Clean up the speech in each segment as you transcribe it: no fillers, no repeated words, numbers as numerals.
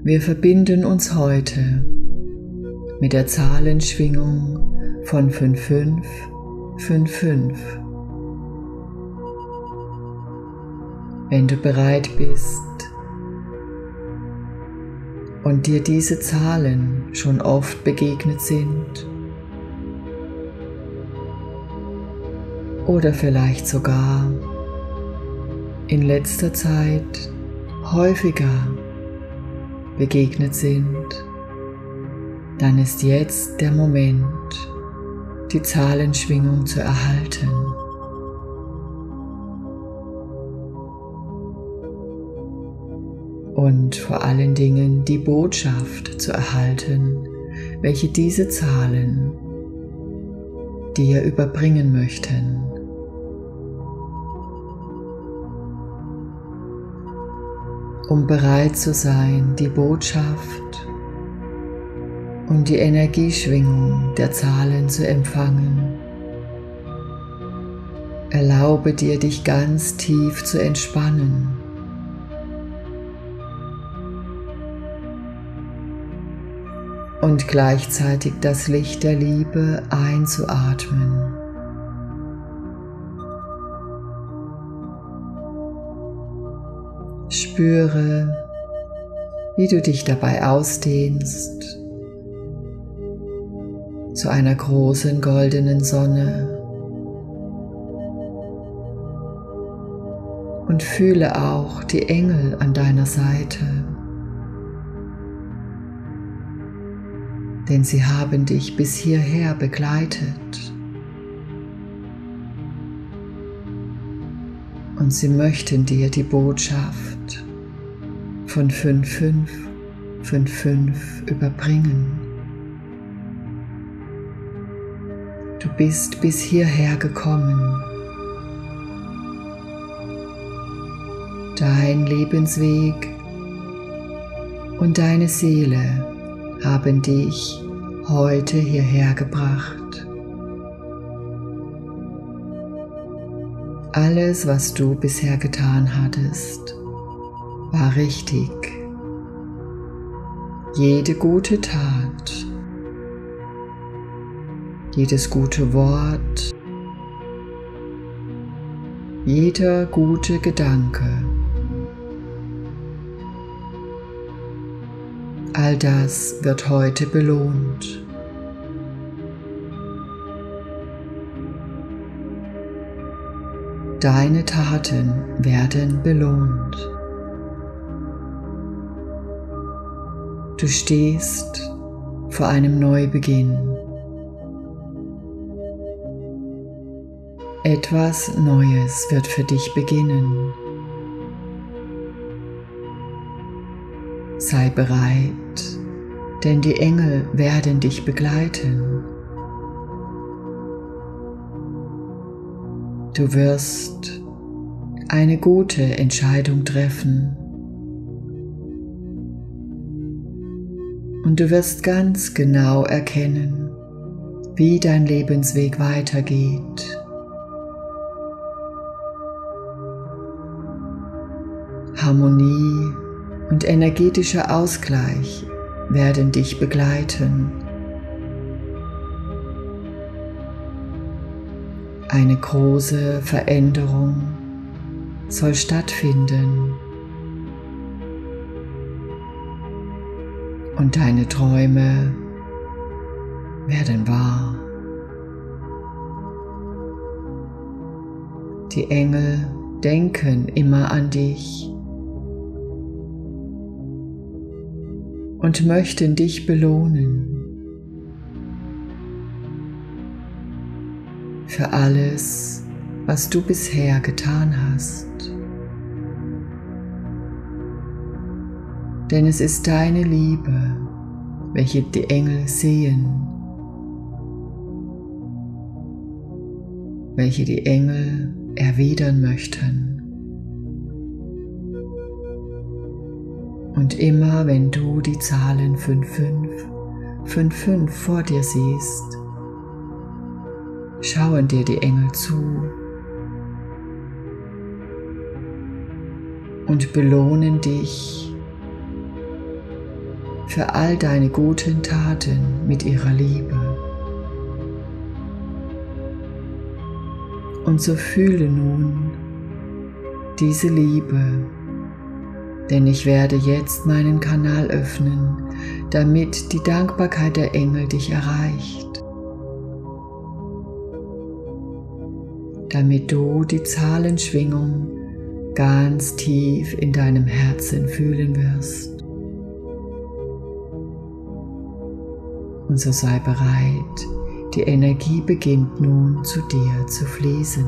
Wir verbinden uns heute mit der Zahlenschwingung von 5555. Wenn du bereit bist und dir diese Zahlen schon oft begegnet sind oder vielleicht sogar in letzter Zeit häufiger begegnet sind, dann ist jetzt der Moment, die Zahlenschwingung zu erhalten. Und vor allen Dingen die Botschaft zu erhalten, welche diese Zahlen dir überbringen möchten. Um bereit zu sein, die Botschaft und die Energieschwingung der Zahlen zu empfangen, erlaube dir, dich ganz tief zu entspannen. Und gleichzeitig das Licht der Liebe einzuatmen. Spüre, wie du dich dabei ausdehnst zu einer großen goldenen Sonne und fühle auch die Engel an deiner Seite, denn sie haben dich bis hierher begleitet und sie möchten dir die Botschaft von 5555 überbringen. Du bist bis hierher gekommen. Dein Lebensweg und deine Seele haben dich heute hierher gebracht. Alles, was du bisher getan hattest, war richtig. Jede gute Tat, jedes gute Wort, jeder gute Gedanke, all das wird heute belohnt. Deine Taten werden belohnt. Du stehst vor einem Neubeginn. Etwas Neues wird für dich beginnen. Sei bereit, denn die Engel werden dich begleiten. Du wirst eine gute Entscheidung treffen und du wirst ganz genau erkennen, wie dein Lebensweg weitergeht. Harmonie und energetischer Ausgleich werden dich begleiten. Eine große Veränderung soll stattfinden und deine Träume werden wahr. Die Engel denken immer an dich und möchten dich belohnen für alles, was du bisher getan hast. Denn es ist deine Liebe, welche die Engel sehen, welche die Engel erwidern möchten. Und immer wenn du die Zahlen 5555 vor dir siehst, schauen dir die Engel zu und belohnen dich für all deine guten Taten mit ihrer Liebe. Und so fühle nun diese Liebe, denn ich werde jetzt meinen Kanal öffnen, damit die Dankbarkeit der Engel dich erreicht, damit du die Zahlenschwingung ganz tief in deinem Herzen fühlen wirst. Und so sei bereit, die Energie beginnt nun zu dir zu fließen.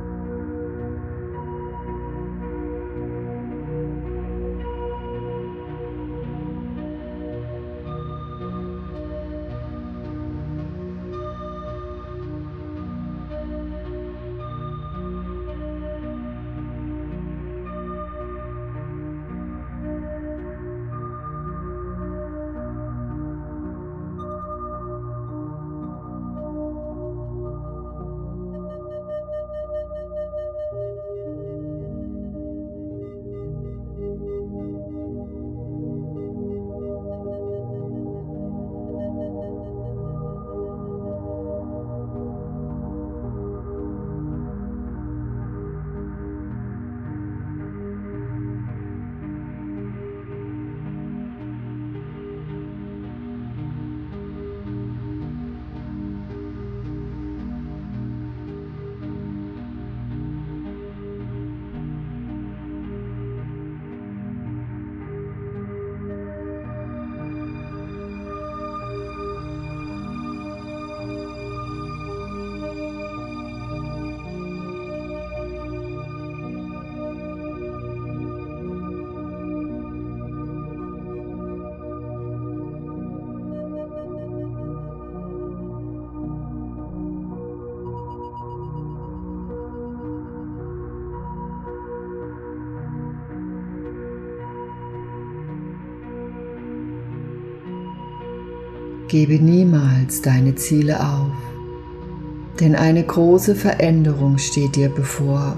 Gebe niemals deine Ziele auf, denn eine große Veränderung steht dir bevor.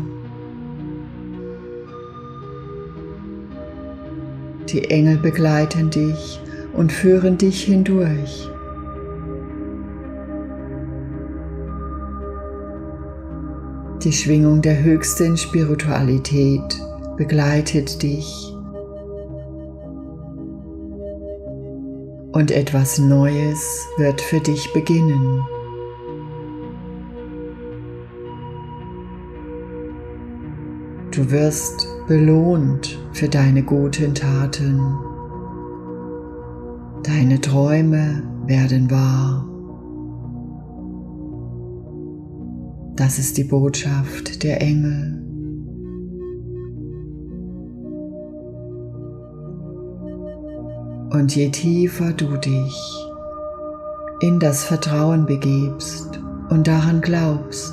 Die Engel begleiten dich und führen dich hindurch. Die Schwingung der höchsten Spiritualität begleitet dich. Und etwas Neues wird für dich beginnen. Du wirst belohnt für deine guten Taten. Deine Träume werden wahr. Das ist die Botschaft der Engel. Und je tiefer du dich in das Vertrauen begibst und daran glaubst,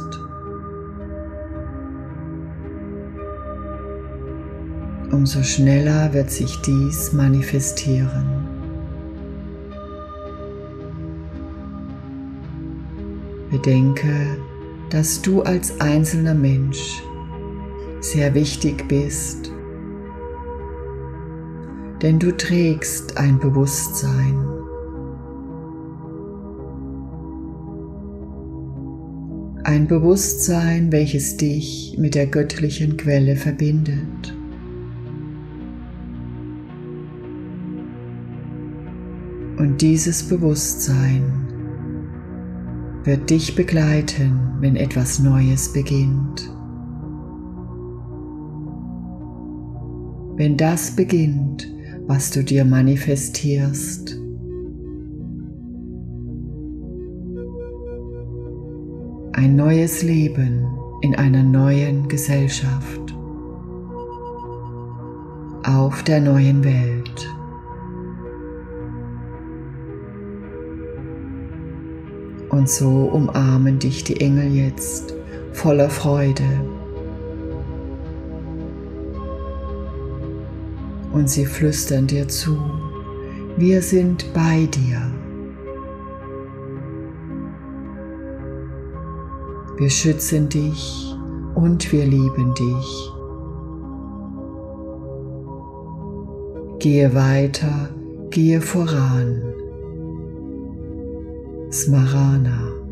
umso schneller wird sich dies manifestieren. Bedenke, dass du als einzelner Mensch sehr wichtig bist, denn du trägst ein Bewusstsein. Ein Bewusstsein, welches dich mit der göttlichen Quelle verbindet. Und dieses Bewusstsein wird dich begleiten, wenn etwas Neues beginnt. Wenn das beginnt, was du dir manifestierst. Ein neues Leben in einer neuen Gesellschaft. Auf der neuen Welt. Und so umarmen dich die Engel jetzt voller Freude. Und sie flüstern dir zu, wir sind bei dir. Wir schützen dich und wir lieben dich. Gehe weiter Gehe voran. Smarana.